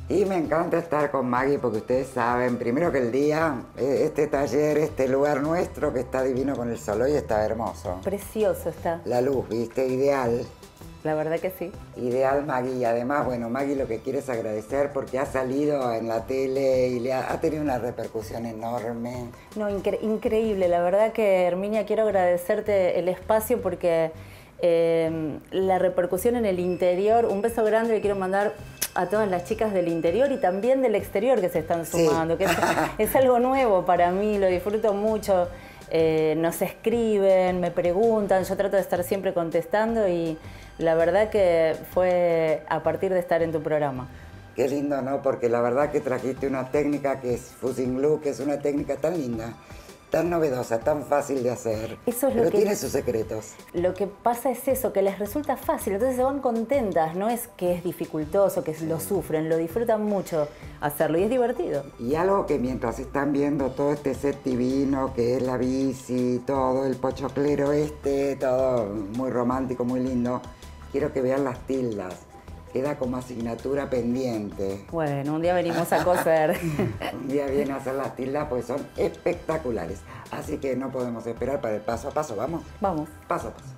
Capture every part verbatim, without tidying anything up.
Y me encanta estar con Maggie porque ustedes saben, primero que el día, este taller, este lugar nuestro que está divino con el sol hoy está hermoso. Precioso está. La luz, ¿viste? Ideal. La verdad que sí. Ideal, Maggie. Y además, bueno, Maggie lo que quiere es agradecer porque ha salido en la tele y le ha, ha tenido una repercusión enorme. No, incre increíble. La verdad que, Herminia, quiero agradecerte el espacio porque eh, la repercusión en el interior, un beso grande le quiero mandar a todas las chicas del interior y también del exterior que se están sumando, sí. que es, es algo nuevo para mí, lo disfruto mucho. Eh, nos escriben, me preguntan, yo trato de estar siempre contestando y la verdad que fue a partir de estar en tu programa. Qué lindo, ¿no? Porque la verdad que trajiste una técnica que es Fusing Glue, que es una técnica tan linda, tan novedosa, tan fácil de hacer, eso es pero lo que, tiene sus secretos. Lo que pasa es eso, que les resulta fácil, entonces se van contentas, no es que es dificultoso, que lo sufren, lo disfrutan mucho hacerlo y es divertido. Y algo que mientras están viendo todo este set divino, que es la bici, todo el pochoclero este, todo muy romántico, muy lindo, quiero que vean las tildas. Queda como asignatura pendiente. Bueno, un día venimos a coser. Un día viene a hacer las tildas, pues son espectaculares. Así que no podemos esperar para el paso a paso. ¿Vamos? Vamos. Paso a paso.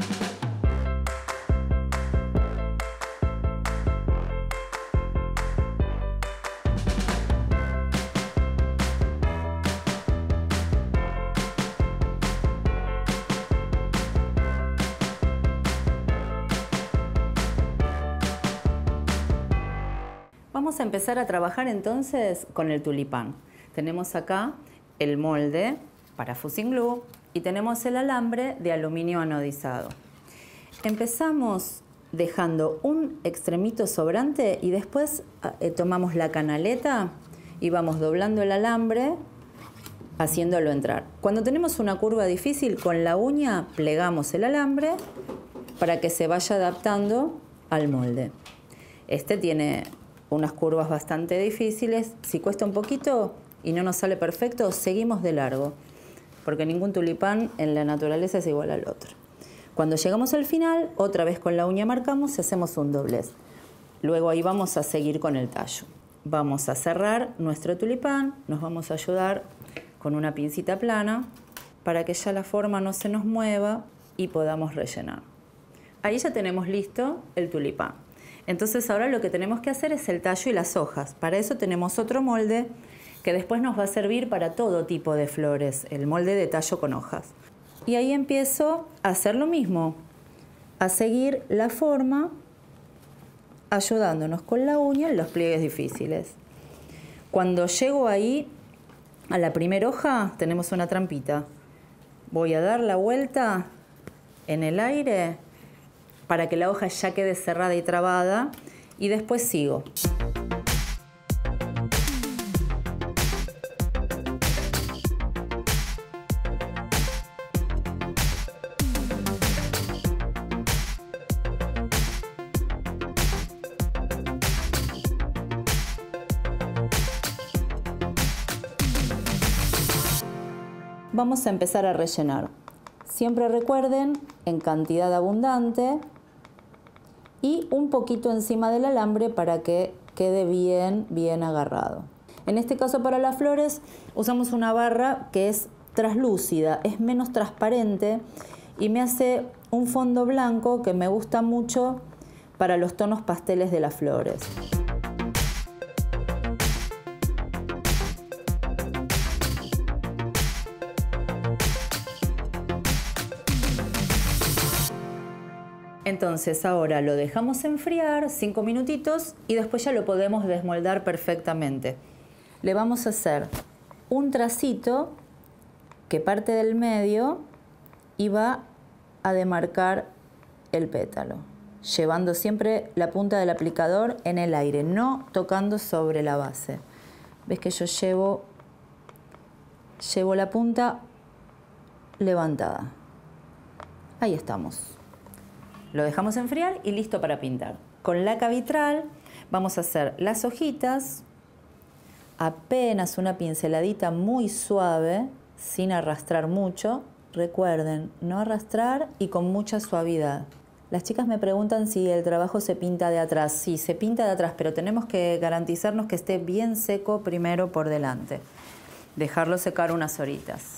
Vamos a empezar a trabajar entonces con el tulipán. Tenemos acá el molde para Fusing Glue y tenemos el alambre de aluminio anodizado. Empezamos dejando un extremito sobrante y después eh, tomamos la canaleta y vamos doblando el alambre haciéndolo entrar. Cuando tenemos una curva difícil, con la uña plegamos el alambre para que se vaya adaptando al molde. Este tiene unas curvas bastante difíciles. Si cuesta un poquito y no nos sale perfecto, seguimos de largo, porque ningún tulipán en la naturaleza es igual al otro. Cuando llegamos al final, otra vez con la uña marcamos y hacemos un doblez. Luego ahí vamos a seguir con el tallo. Vamos a cerrar nuestro tulipán, nos vamos a ayudar con una pincita plana para que ya la forma no se nos mueva y podamos rellenar. Ahí ya tenemos listo el tulipán. Entonces ahora lo que tenemos que hacer es el tallo y las hojas. Para eso tenemos otro molde que después nos va a servir para todo tipo de flores, el molde de tallo con hojas. Y ahí empiezo a hacer lo mismo, a seguir la forma, ayudándonos con la uña en los pliegues difíciles. Cuando llego ahí a la primera hoja, tenemos una trampita. Voy a dar la vuelta en el aire para que la hoja ya quede cerrada y trabada, y después sigo. Vamos a empezar a rellenar. Siempre recuerden, en cantidad abundante, y un poquito encima del alambre para que quede bien, bien agarrado. En este caso para las flores usamos una barra que es translúcida, es menos transparente y me hace un fondo blanco que me gusta mucho para los tonos pasteles de las flores. Entonces ahora lo dejamos enfriar cinco minutitos y después ya lo podemos desmoldar perfectamente. Le vamos a hacer un tracito que parte del medio y va a demarcar el pétalo, llevando siempre la punta del aplicador en el aire, no tocando sobre la base. ¿Ves que yo llevo, llevo la punta levantada? Ahí estamos. Lo dejamos enfriar y listo para pintar. Con laca vitral vamos a hacer las hojitas, apenas una pinceladita muy suave, sin arrastrar mucho. Recuerden, no arrastrar y con mucha suavidad. Las chicas me preguntan si el trabajo se pinta de atrás. Sí, se pinta de atrás, pero tenemos que garantizarnos que esté bien seco primero por delante. Dejarlo secar unas horitas.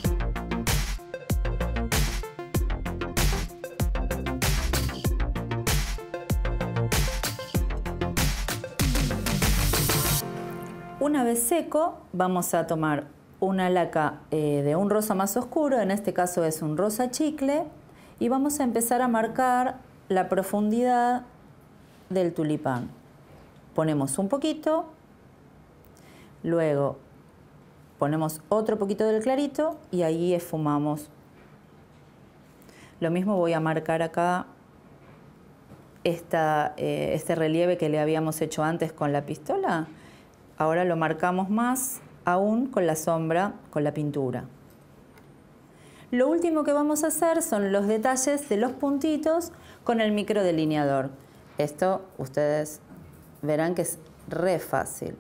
Una vez seco, vamos a tomar una laca eh, de un rosa más oscuro, en este caso es un rosa chicle, y vamos a empezar a marcar la profundidad del tulipán. Ponemos un poquito, luego ponemos otro poquito del clarito y ahí esfumamos. Lo mismo voy a marcar acá esta, eh, este relieve que le habíamos hecho antes con la pistola. Ahora lo marcamos más aún con la sombra, con la pintura. Lo último que vamos a hacer son los detalles de los puntitos con el microdelineador. Esto ustedes verán que es re fácil.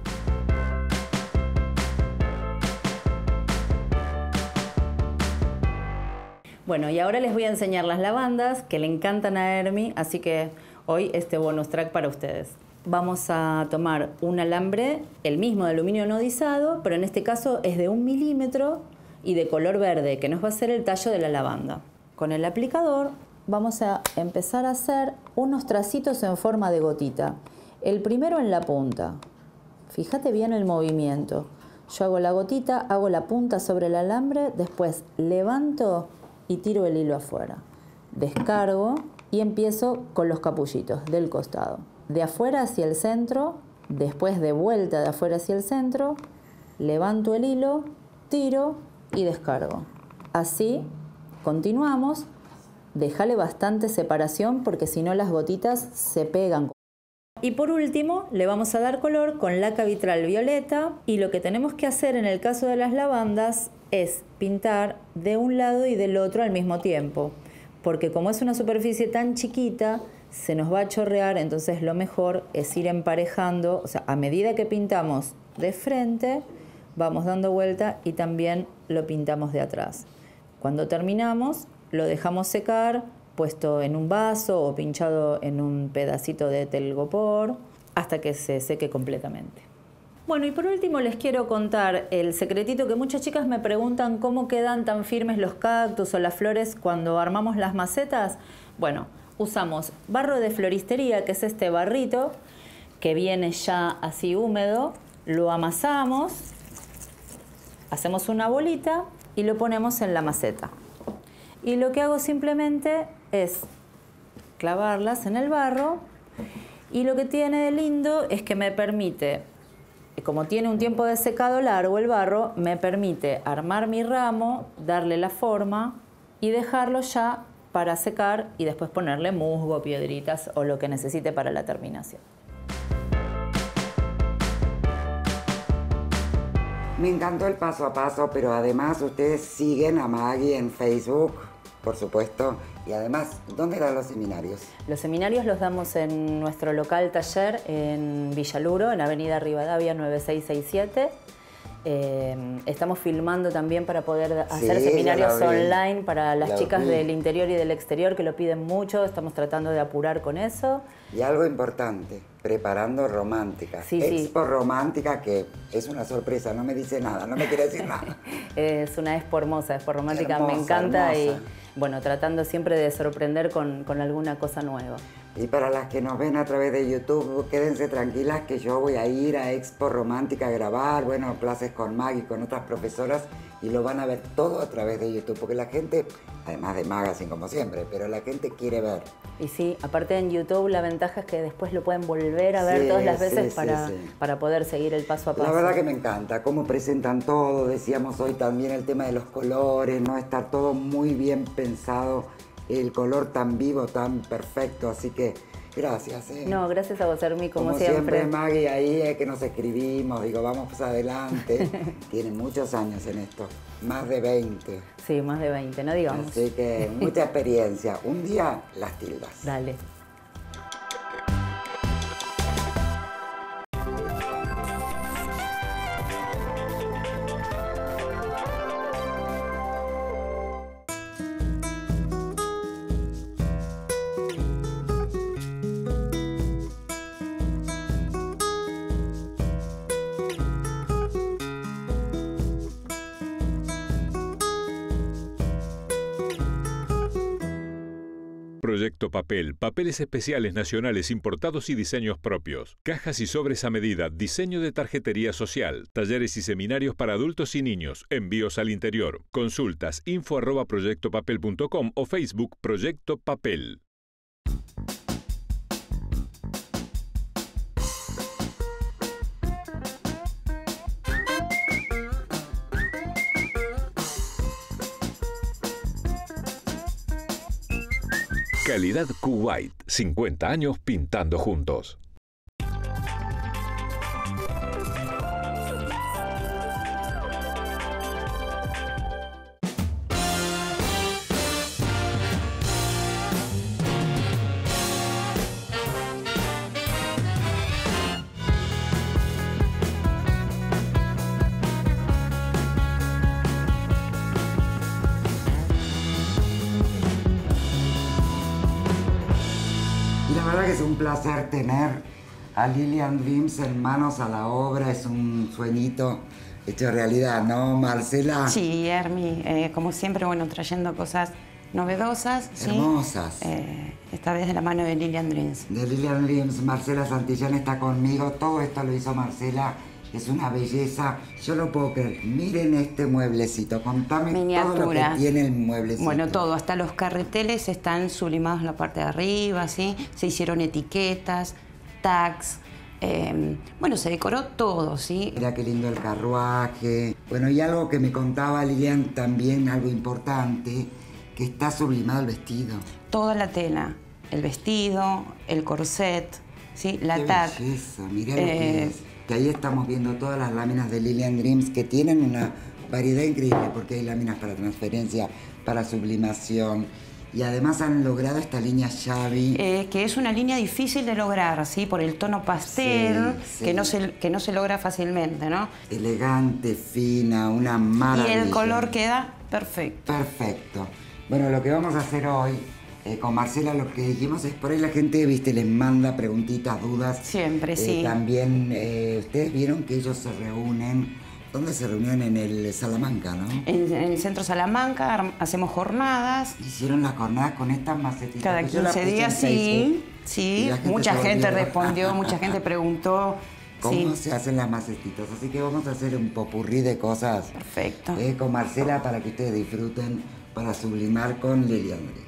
Bueno, y ahora les voy a enseñar las lavandas que le encantan a Hermi, así que hoy este bonus track para ustedes. Vamos a tomar un alambre, el mismo de aluminio anodizado, pero en este caso es de un milímetro y de color verde, que nos va a hacer el tallo de la lavanda. Con el aplicador vamos a empezar a hacer unos tracitos en forma de gotita. El primero en la punta. Fíjate bien el movimiento. Yo hago la gotita, hago la punta sobre el alambre, después levanto y tiro el hilo afuera. Descargo y empiezo con los capullitos del costado. De afuera hacia el centro, después de vuelta de afuera hacia el centro, levanto el hilo, tiro y descargo. Así continuamos. Déjale bastante separación porque si no las gotitas se pegan. Y por último le vamos a dar color con laca vitral violeta, y lo que tenemos que hacer en el caso de las lavandas es pintar de un lado y del otro al mismo tiempo, porque como es una superficie tan chiquita se nos va a chorrear, entonces lo mejor es ir emparejando, o sea, a medida que pintamos de frente, vamos dando vuelta y también lo pintamos de atrás. Cuando terminamos, lo dejamos secar, puesto en un vaso o pinchado en un pedacito de telgopor, hasta que se seque completamente. Bueno, y por último les quiero contar el secretito que muchas chicas me preguntan cómo quedan tan firmes los cactus o las flores cuando armamos las macetas. Bueno, usamos barro de floristería, que es este barrito que viene ya así húmedo, lo amasamos, hacemos una bolita y lo ponemos en la maceta. Y lo que hago simplemente es clavarlas en el barro, y lo que tiene de lindo es que me permite, como tiene un tiempo de secado largo el barro, me permite armar mi ramo, darle la forma y dejarlo ya para secar y después ponerle musgo, piedritas o lo que necesite para la terminación. Me encantó el paso a paso, pero además ustedes siguen a Maggie en Facebook, por supuesto, y además, ¿dónde dan los seminarios? Los seminarios los damos en nuestro local taller en Villaluro, en Avenida Rivadavia nueve seis seis siete. Eh, estamos filmando también para poder hacer sí, seminarios online para las chicas vi. del interior y del exterior que lo piden mucho. Estamos tratando de apurar con eso. Y algo importante, preparando romántica. Sí, Expo sí. Romántica, que es una sorpresa, no me dice nada, no me quiere decir nada. Es una expo hermosa, Expo Romántica, hermosa, me encanta hermosa. Y bueno, tratando siempre de sorprender con, con alguna cosa nueva. Y para las que nos ven a través de YouTube, quédense tranquilas que yo voy a ir a Expo Romántica a grabar, bueno, clases con Maggie, con otras profesoras, y lo van a ver todo a través de YouTube, porque la gente, además de Magazine como siempre, pero la gente quiere ver. Y sí, aparte en YouTube la ventaja es que después lo pueden volver a ver sí, todas las veces sí, para, sí, sí. para poder seguir el paso a paso. La verdad que me encanta, cómo presentan todo, decíamos hoy también el tema de los colores, ¿no? Está todo muy bien pensado, el color tan vivo, tan perfecto, así que gracias. ¿eh? No, gracias a vos, Hermi, como, como siempre. siempre, Maggie, ahí es que nos escribimos, digo, vamos pues adelante. Tiene muchos años en esto, más de veinte. Sí, más de veinte, no digamos. Así que mucha experiencia. Un día las tildas. Dale. Proyecto Papel, papeles especiales nacionales importados y diseños propios, cajas y sobres a medida, diseño de tarjetería social, talleres y seminarios para adultos y niños, envíos al interior. Consultas info arroba proyecto papel punto com o Facebook Proyecto Papel. Calidad Kuwait, cincuenta años pintando juntos. Es un placer tener a Lilian Dreams en Manos a la Obra, es un sueñito hecho realidad, ¿no, Marcela? Sí, Hermi, eh, como siempre, bueno, trayendo cosas novedosas. Hermosas. ¿Sí? Eh, esta vez de la mano de Lilian Dreams. De Lilian Dreams, Marcela Santillán está conmigo, todo esto lo hizo Marcela, es una belleza, yo lo puedo creer. Miren este mueblecito, contame Miniatura. Todo lo que tiene el mueblecito. Bueno, todo, hasta los carreteles están sublimados en la parte de arriba, ¿sí? Se hicieron etiquetas, tags, eh, bueno, se decoró todo, ¿sí? Mira qué lindo el carruaje. Bueno, y algo que me contaba Lilian también, algo importante, que está sublimado el vestido. Toda la tela, el vestido, el corset, ¿sí? La qué tag. Belleza, mirá eh, lo que es. Que ahí estamos viendo todas las láminas de Lilian Dreams que tienen una variedad increíble porque hay láminas para transferencia, para sublimación y además han logrado esta línea Xavi. Eh, que es una línea difícil de lograr, ¿sí? Por el tono pastel, sí, sí. Que, no se, que no se logra fácilmente, ¿no? Elegante, fina, una maravilla. Y el color queda perfecto. Perfecto. Bueno, lo que vamos a hacer hoy Eh, con Marcela lo que dijimos es por ahí la gente, viste, les manda preguntitas, dudas. Siempre, eh, sí. También, eh, ustedes vieron que ellos se reúnen, ¿dónde se reunían? En el Salamanca, ¿no? En, en el centro Salamanca hacemos jornadas. Hicieron las jornadas con estas macetitas. Cada quince días, sí. Sí, gente mucha gente respondió, mucha gente preguntó. ¿Cómo sí. se hacen las macetitas? Así que vamos a hacer un popurrí de cosas. Perfecto. Eh, con Marcela para que ustedes disfruten, para sublimar con Lilian Dreams.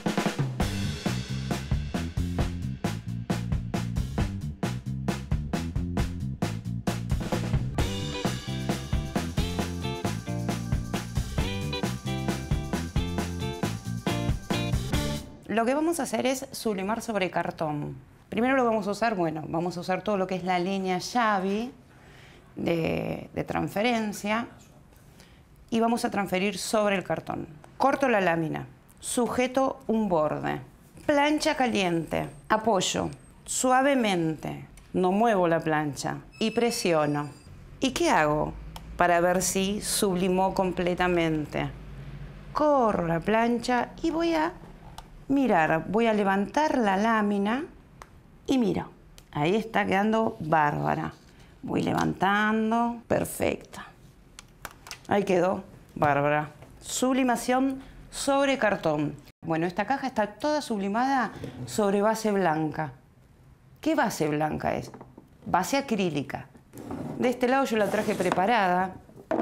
Lo que vamos a hacer es sublimar sobre cartón. Primero lo vamos a usar, bueno, vamos a usar todo lo que es la línea Xavi de, de transferencia y vamos a transferir sobre el cartón. Corto la lámina, sujeto un borde, plancha caliente, apoyo suavemente, no muevo la plancha y presiono. ¿Y qué hago para ver si sublimó completamente? Corro la plancha y voy a mirar, voy a levantar la lámina y miro, ahí está quedando bárbara. Voy levantando, perfecta. Ahí quedó bárbara. Sublimación sobre cartón. Bueno, esta caja está toda sublimada sobre base blanca. ¿Qué base blanca es? Base acrílica. De este lado yo la traje preparada.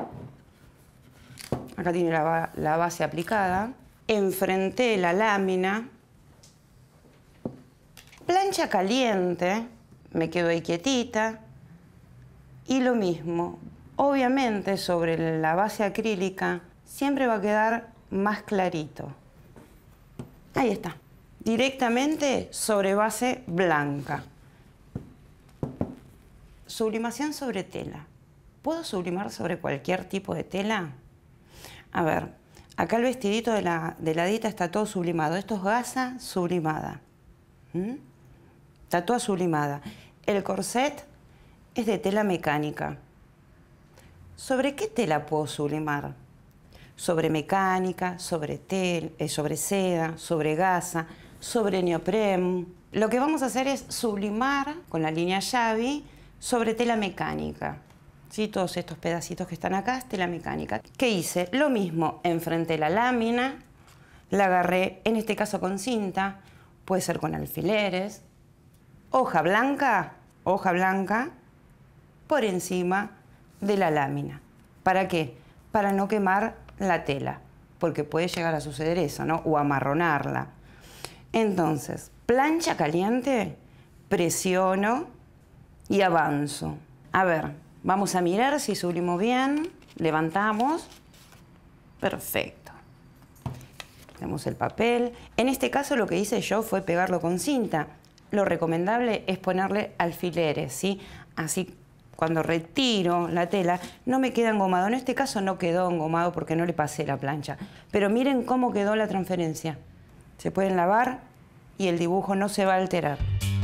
Acá tiene la, la base aplicada. Enfrenté la lámina, plancha caliente, me quedo ahí quietita y lo mismo, obviamente sobre la base acrílica siempre va a quedar más clarito. Ahí está, directamente sobre base blanca. Sublimación sobre tela. ¿Puedo sublimar sobre cualquier tipo de tela? A ver. Acá el vestidito de la, de la Dita está todo sublimado. Esto es gasa sublimada. ¿Mm? Está toda sublimada. El corset es de tela mecánica. ¿Sobre qué tela puedo sublimar? Sobre mecánica, sobre, tel, eh, sobre seda, sobre gasa, sobre neopreno. Lo que vamos a hacer es sublimar con la línea Xavi sobre tela mecánica. ¿Sí? Todos estos pedacitos que están acá es tela mecánica. ¿Qué hice? Lo mismo, enfrenté la lámina, la agarré, en este caso con cinta, puede ser con alfileres, hoja blanca, hoja blanca por encima de la lámina. ¿Para qué? Para no quemar la tela, porque puede llegar a suceder eso, ¿no? O amarronarla. Entonces, plancha caliente, presiono y avanzo. A ver, vamos a mirar si sublimos bien, levantamos, perfecto. Tenemos el papel. En este caso lo que hice yo fue pegarlo con cinta. Lo recomendable es ponerle alfileres, ¿sí? Así cuando retiro la tela no me queda engomado. En este caso no quedó engomado porque no le pasé la plancha. Pero miren cómo quedó la transferencia. Se pueden lavar y el dibujo no se va a alterar.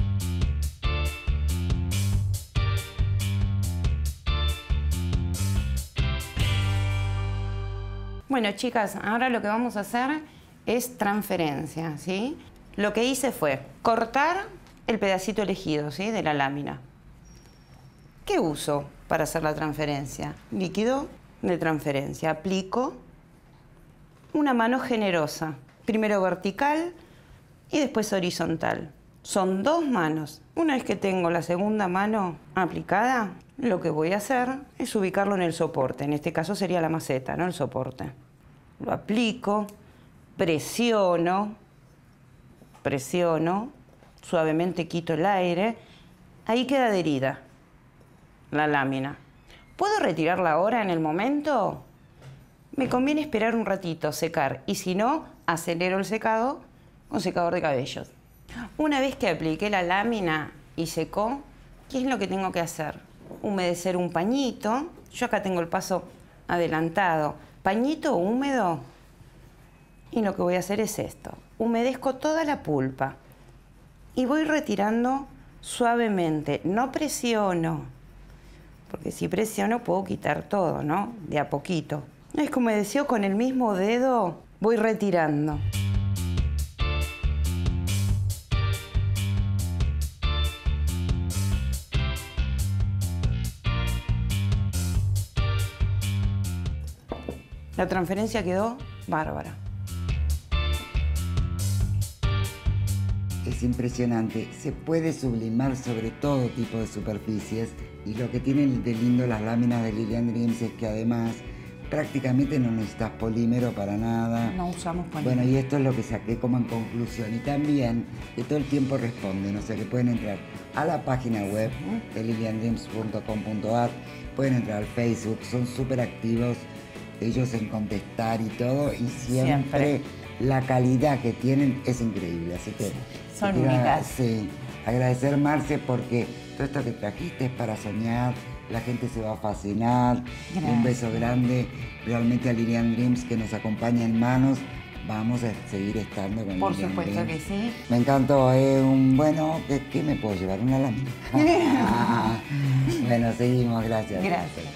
Bueno, chicas, ahora lo que vamos a hacer es transferencia, ¿sí? Lo que hice fue cortar el pedacito elegido, ¿sí? De la lámina. ¿Qué uso para hacer la transferencia? Líquido de transferencia. Aplico una mano generosa. Primero vertical y después horizontal. Son dos manos. Una vez que tengo la segunda mano aplicada, lo que voy a hacer es ubicarlo en el soporte. En este caso sería la maceta, ¿no? El soporte. Lo aplico, presiono, presiono, suavemente quito el aire. Ahí queda adherida la lámina. ¿Puedo retirarla ahora en el momento? Me conviene esperar un ratito, secar. Y si no, acelero el secado con secador de cabellos. Una vez que apliqué la lámina y secó, ¿qué es lo que tengo que hacer? Humedecer un pañito. Yo acá tengo el paso adelantado. Pañito húmedo. Y lo que voy a hacer es esto. Humedezco toda la pulpa. Y voy retirando suavemente. No presiono. Porque si presiono puedo quitar todo, ¿no? De a poquito. Es como decía, con el mismo dedo voy retirando. La transferencia quedó bárbara. Es impresionante, se puede sublimar sobre todo tipo de superficies y lo que tienen de lindo las láminas de Lilian Dreams es que además prácticamente no necesitas polímero para nada. No usamos polímero. Bueno, y esto es lo que saqué como en conclusión. Y también que todo el tiempo responden, o sea que pueden entrar a la página web de lilian dreams punto com punto ar, pueden entrar al Facebook, son súper activos ellos en contestar y todo, y siempre, siempre la calidad que tienen es increíble, así que son únicas. Sí, agradecer, Marce, porque todo esto que trajiste es para soñar, la gente se va a fascinar. Gracias. Un beso grande realmente a Lilian Dreams, que nos acompaña en manos. Vamos a seguir estando con Por Lilian supuesto Dreams. que sí. Me encantó, eh, un bueno, ¿qué, ¿qué me puedo llevar? Una lámina. Bueno, seguimos, gracias. Gracias.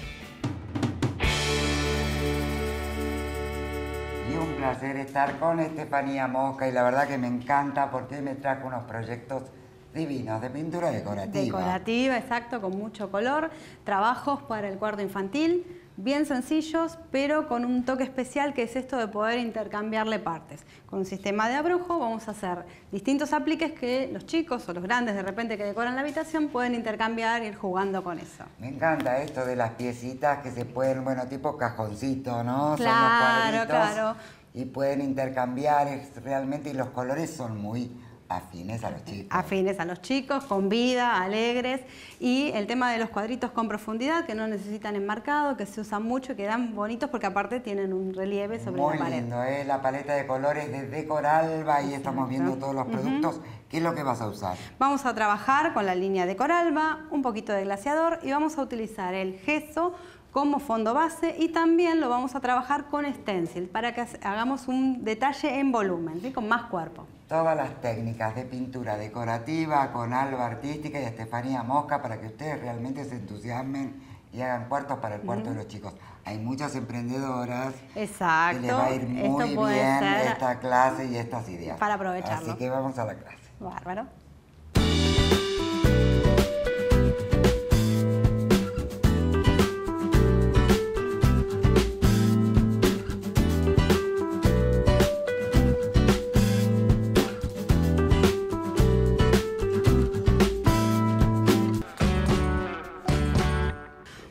Y un placer estar con Estefanía Mosca, y la verdad que me encanta porque me trajo unos proyectos divinos de pintura decorativa. Decorativa, exacto, con mucho color. Trabajos para el cuarto infantil, bien sencillos, pero con un toque especial, que es esto de poder intercambiarle partes. Con un sistema de abrojo vamos a hacer distintos apliques que los chicos o los grandes de repente que decoran la habitación pueden intercambiar e ir jugando con eso. Me encanta esto de las piecitas que se pueden, bueno, tipo cajoncito, ¿no? Claro, son los cuadritos, claro. Y pueden intercambiar, es realmente, y los colores son muy afines a los chicos. Afines a los chicos, con vida, alegres. Y el tema de los cuadritos con profundidad, que no necesitan enmarcado, que se usan mucho, que dan bonitos porque aparte tienen un relieve sobre Muy la pared. Muy lindo, ¿eh? La paleta de colores de Decoralba, y estamos viendo todos los productos. Uh-huh. ¿Qué es lo que vas a usar? Vamos a trabajar con la línea Decoralba, un poquito de glaseador, y vamos a utilizar el gesso como fondo base, y también lo vamos a trabajar con stencil para que hagamos un detalle en volumen, ¿sí? Con más cuerpo. Todas las técnicas de pintura decorativa con Alba Artística y Estefanía Mosca, para que ustedes realmente se entusiasmen y hagan cuartos para el cuarto uh-huh. de los chicos. Hay muchas emprendedoras. Exacto. Que les va a ir muy Esto puede bien ser esta clase y estas ideas. Para aprovecharlo. Así que vamos a la clase. Bárbaro.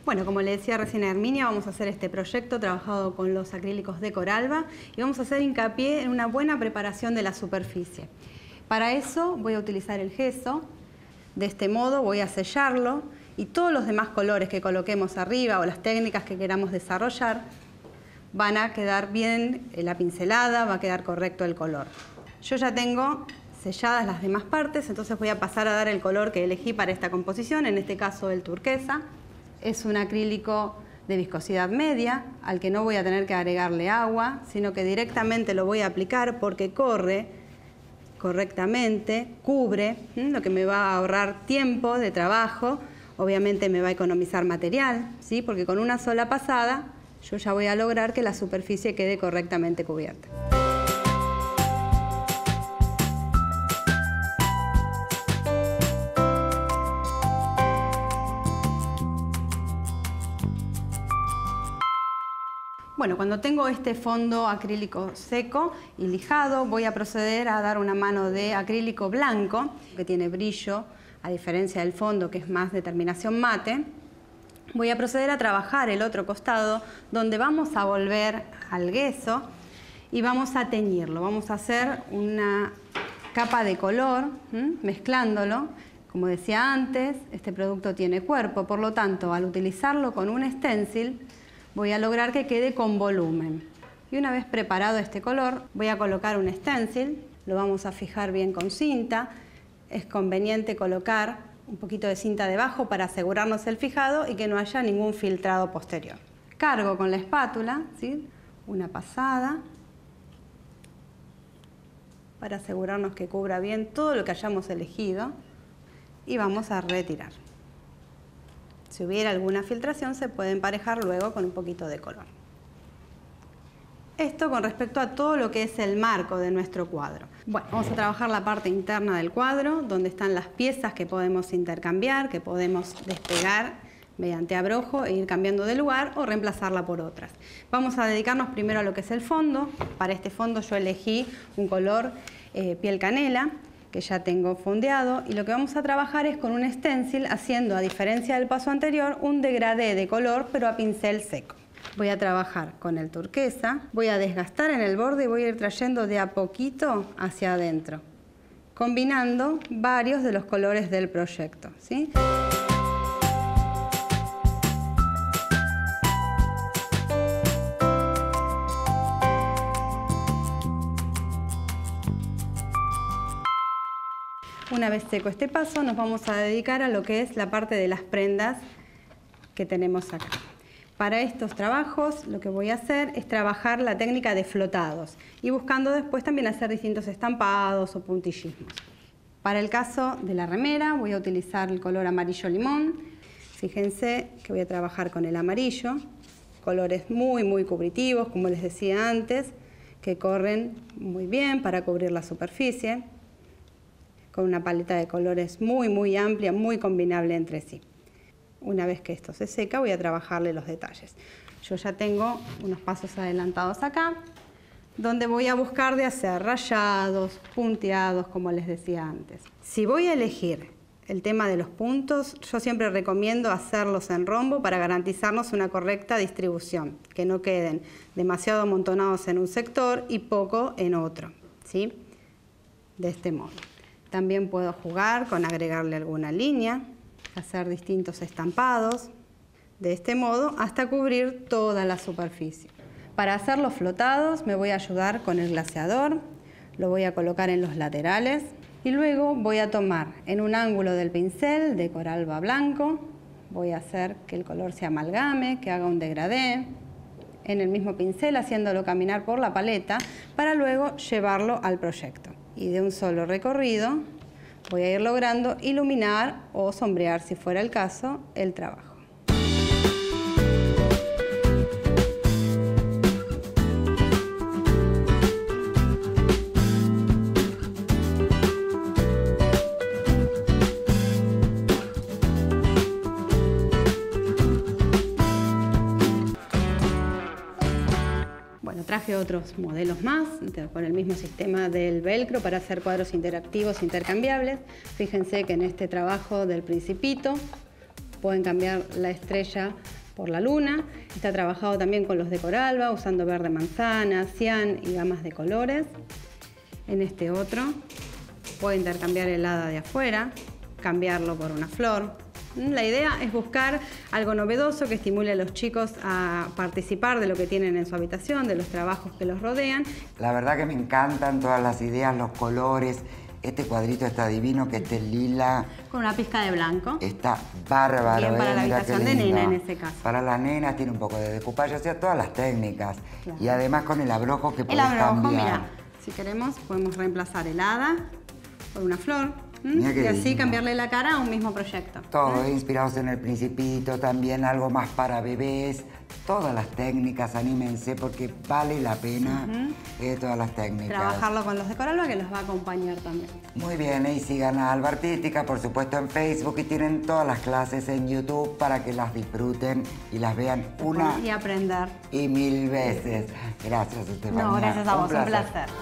Bueno, como le decía recién a Herminia, vamos a hacer este proyecto trabajado con los acrílicos de Coralba y vamos a hacer hincapié en una buena preparación de la superficie. Para eso voy a utilizar el gesso. De este modo voy a sellarlo y todos los demás colores que coloquemos arriba o las técnicas que queramos desarrollar van a quedar bien la pincelada, va a quedar correcto el color. Yo ya tengo selladas las demás partes, entonces voy a pasar a dar el color que elegí para esta composición, en este caso el turquesa. Es un acrílico de viscosidad media, al que no voy a tener que agregarle agua, sino que directamente lo voy a aplicar porque corre correctamente, cubre, ¿sí? Lo que me va a ahorrar tiempo de trabajo, obviamente me va a economizar material, ¿sí? Porque con una sola pasada yo ya voy a lograr que la superficie quede correctamente cubierta. Bueno, cuando tengo este fondo acrílico seco y lijado, voy a proceder a dar una mano de acrílico blanco, que tiene brillo, a diferencia del fondo, que es más de terminación mate. Voy a proceder a trabajar el otro costado, donde vamos a volver al gesso y vamos a teñirlo. Vamos a hacer una capa de color, ¿m? mezclándolo. Como decía antes, este producto tiene cuerpo, por lo tanto, al utilizarlo con un stencil, voy a lograr que quede con volumen. Y una vez preparado este color, voy a colocar un stencil, lo vamos a fijar bien con cinta. Es conveniente colocar un poquito de cinta debajo para asegurarnos el fijado y que no haya ningún filtrado posterior. Cargo con la espátula, ¿sí? Una pasada, para asegurarnos que cubra bien todo lo que hayamos elegido, y vamos a retirar. Si hubiera alguna filtración, se puede emparejar luego con un poquito de color. Esto con respecto a todo lo que es el marco de nuestro cuadro. Bueno, vamos a trabajar la parte interna del cuadro, donde están las piezas que podemos intercambiar, que podemos despegar mediante abrojo e ir cambiando de lugar o reemplazarla por otras. Vamos a dedicarnos primero a lo que es el fondo. Para este fondo yo elegí un color eh, piel canela, que ya tengo fondeado, y lo que vamos a trabajar es con un stencil, haciendo, a diferencia del paso anterior, un degradé de color, pero a pincel seco. Voy a trabajar con el turquesa, voy a desgastar en el borde y voy a ir trayendo de a poquito hacia adentro, combinando varios de los colores del proyecto, ¿sí? Una vez seco este paso, nos vamos a dedicar a lo que es la parte de las prendas que tenemos acá. Para estos trabajos lo que voy a hacer es trabajar la técnica de flotados y buscando después también hacer distintos estampados o puntillismos. Para el caso de la remera voy a utilizar el color amarillo limón. Fíjense que voy a trabajar con el amarillo, colores muy muy cubritivos, como les decía antes, que corren muy bien para cubrir la superficie, con una paleta de colores muy muy amplia, muy combinable entre sí. Una vez que esto se seca, voy a trabajarle los detalles. Yo ya tengo unos pasos adelantados acá, donde voy a buscar de hacer rayados, punteados, como les decía antes. Si voy a elegir el tema de los puntos, yo siempre recomiendo hacerlos en rombo para garantizarnos una correcta distribución, que no queden demasiado amontonados en un sector y poco en otro, ¿sí? De este modo. También puedo jugar con agregarle alguna línea, hacer distintos estampados, de este modo hasta cubrir toda la superficie. Para hacer los flotados me voy a ayudar con el glaseador, lo voy a colocar en los laterales y luego voy a tomar en un ángulo del pincel de Coralba blanco, voy a hacer que el color se amalgame, que haga un degradé en el mismo pincel, haciéndolo caminar por la paleta para luego llevarlo al proyecto. Y de un solo recorrido voy a ir logrando iluminar o sombrear, si fuera el caso, el trabajo. Traje otros modelos más con el mismo sistema del velcro para hacer cuadros interactivos intercambiables. Fíjense que en este trabajo del Principito pueden cambiar la estrella por la luna. Está trabajado también con los de Coralba, usando verde manzana, cian y gamas de colores. En este otro puede intercambiar el hada de afuera, cambiarlo por una flor. La idea es buscar algo novedoso que estimule a los chicos a participar de lo que tienen en su habitación, de los trabajos que los rodean. La verdad que me encantan todas las ideas, los colores. Este cuadrito está divino, que este lila. Con una pizca de blanco. Está bárbaro. Bien para eh, la mira habitación qué de lindo. nena en ese caso. Para las nenas tiene un poco de decoupage, o sea, todas las técnicas. Claro. Y además con el abrojo que el podés abrojo, cambiar. Mira, si queremos podemos reemplazar el hada por una flor. Mira y así lindo. Cambiarle la cara a un mismo proyecto. Todo, ¿eh? Inspirados en El Principito, también algo más para bebés. Todas las técnicas, anímense, porque vale la pena uh-huh. eh, todas las técnicas. Trabajarlo con los de Coralba, que los va a acompañar también. Muy bien, ¿eh? Y sigan a Alba Artística, por supuesto, en Facebook, y tienen todas las clases en YouTube para que las disfruten y las vean una y aprender. Y mil veces. Gracias, Estefanía. No, gracias a vos, un placer. Un placer.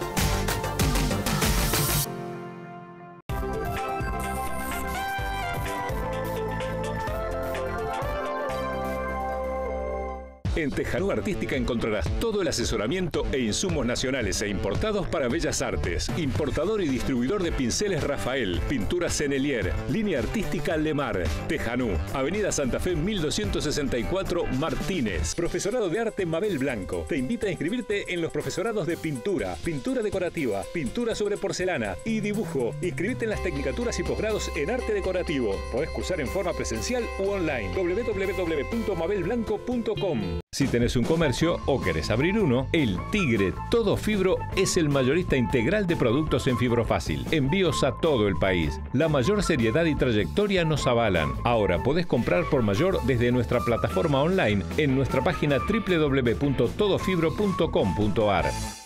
En Tejanú Artística encontrarás todo el asesoramiento e insumos nacionales e importados para bellas artes. Importador y distribuidor de pinceles Rafael, pintura Sennelier, línea artística Lemar. Tejanú, Avenida Santa Fe mil doscientos sesenta y cuatro, Martínez. Profesorado de Arte Mabel Blanco. Te invita a inscribirte en los profesorados de pintura, pintura decorativa, pintura sobre porcelana y dibujo. Inscribite en las tecnicaturas y posgrados en arte decorativo. Podés cursar en forma presencial u online. doble u doble u doble u punto mabel blanco punto com. Si tenés un comercio o querés abrir uno, El Tigre Todo Fibro es el mayorista integral de productos en Fibrofácil. Envíos a todo el país. La mayor seriedad y trayectoria nos avalan. Ahora podés comprar por mayor desde nuestra plataforma online en nuestra página doble u doble u doble u punto todo fibro punto com punto ar.